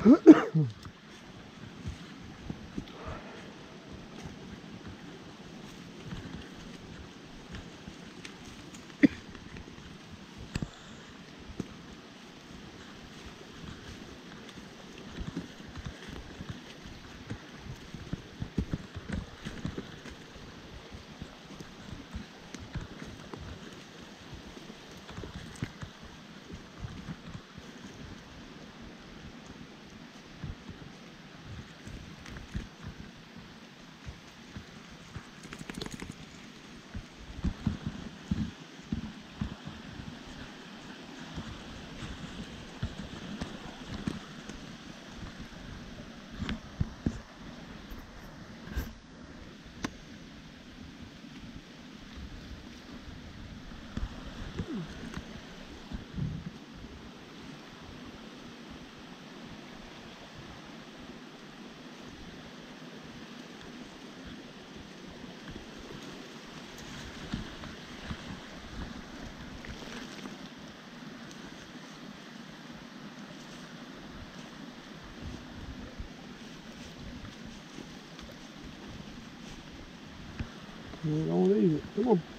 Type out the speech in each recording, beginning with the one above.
We're gonna leave it. Come on.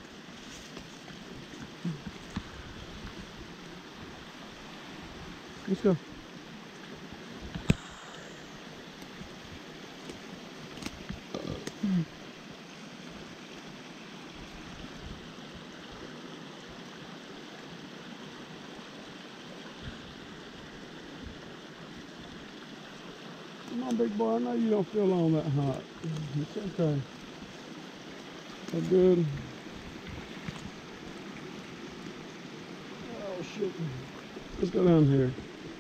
Let's go. Come on, big boy. I know you don't feel all that hot. It's okay. So good. Oh, shit. Let's go down here.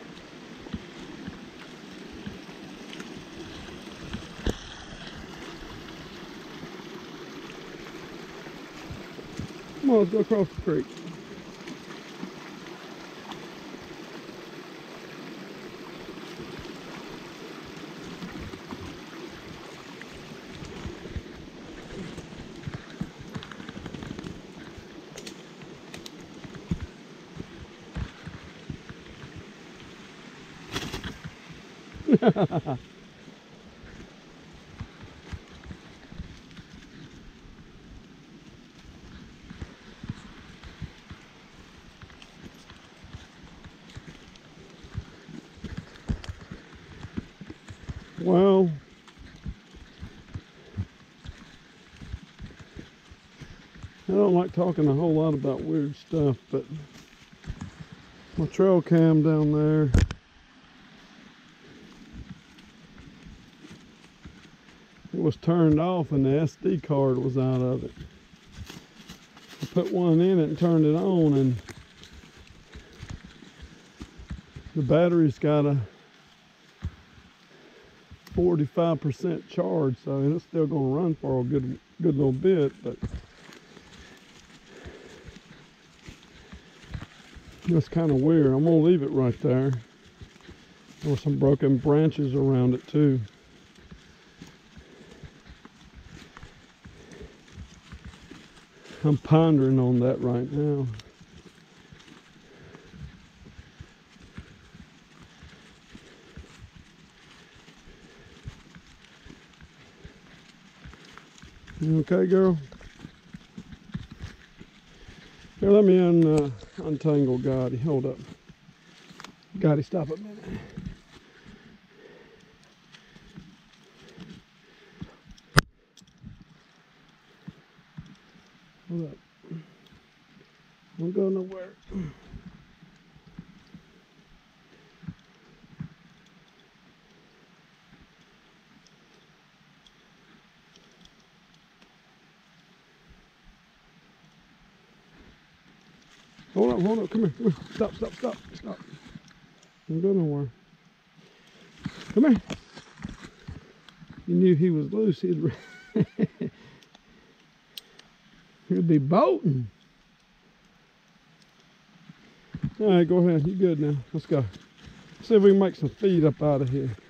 Come on, let's go across the creek. Well, I don't like talking a whole lot about weird stuff, but my trail cam down there, it was turned off and the SD card was out of it. I put one in it and turned it on, and the battery's got a 45% charge, so it's still going to run for a good little bit, but that's kind of weird. I'm going to leave it right there. There were some broken branches around it too. I'm pondering on that right now. You okay, girl? Here, let me untangle Gotti. Hold up. Gotti, stop a minute. Hold up. Don't go nowhere. Hold up, come here. Stop. Don't go nowhere. Come here. You knew he was loose, he'd be bolting. All right, go ahead. You good now? Let's go. See if we can make some feed up out of here.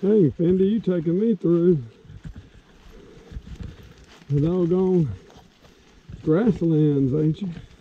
Dang, Fendi, you taking me through the doggone grasslands, ain't you?